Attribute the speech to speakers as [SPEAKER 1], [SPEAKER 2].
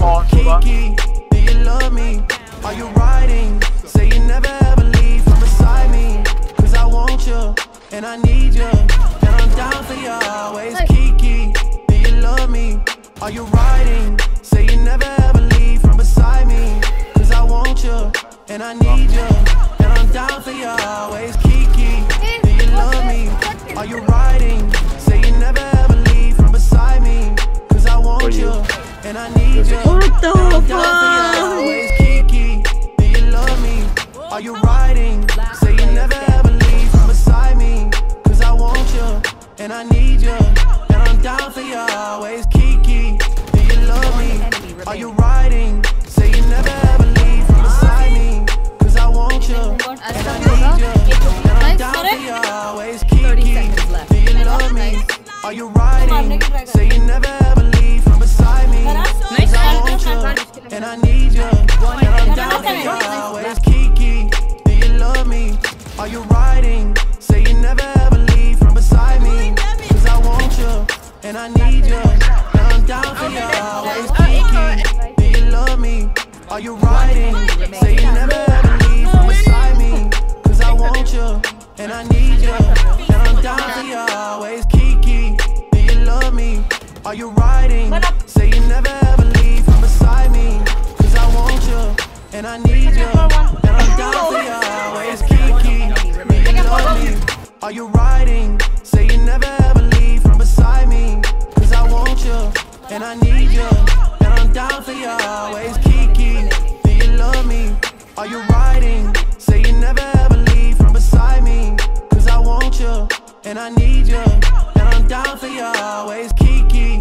[SPEAKER 1] on,
[SPEAKER 2] Kiki, do you love me? Are you riding? Say you never ever leave from beside me. Cause I want you, and I need you, and I'm down for you always. Kiki, do you love me? Are you riding? Say you never ever leave from beside me. Cause I want you, and I need you, and I'm down for you always. Kiki, do you love me? Are you riding? Say you never ever leave from beside me. Cause I want you, and I need you,
[SPEAKER 3] What
[SPEAKER 2] and I'm down for you
[SPEAKER 3] the
[SPEAKER 2] always. Kiki, do you love me? Are you riding? Say you never ever leave from beside me. Cause I want you, and I need you, and I'm down for you always. Kiki, do you love me? Are you riding? Say you never ever leave from beside me. Cause I want you, and I need you, and I'm down for you always. Kiki, do you love me? Are you riding? Say you never ever leave from beside me. Cause I want you, and I need you, and I'm down for you always. Kiki, do you love me? Are you riding? Say you never ever leave from beside me. Cause I want you, and I need you, and I'm down for you always. Kiki, do you love me? Are you riding? Say you never ever leave from beside me. Cause I want you, and I need you, and I'm down for you always. Kiki, do you love me? Are you riding? Say you never ever leave from beside me. Cause I want you, and I need you, and I'm down for you always. Kiki, do you love me? Are you riding? Say you never ever leave from beside me. Cause I want you, and I need you, and I'm down for you always. Kiki, do you love me? Are you riding? Say you never ever leave from beside me. Cause I want you, and I need you, and I'm down for you always. Kiki,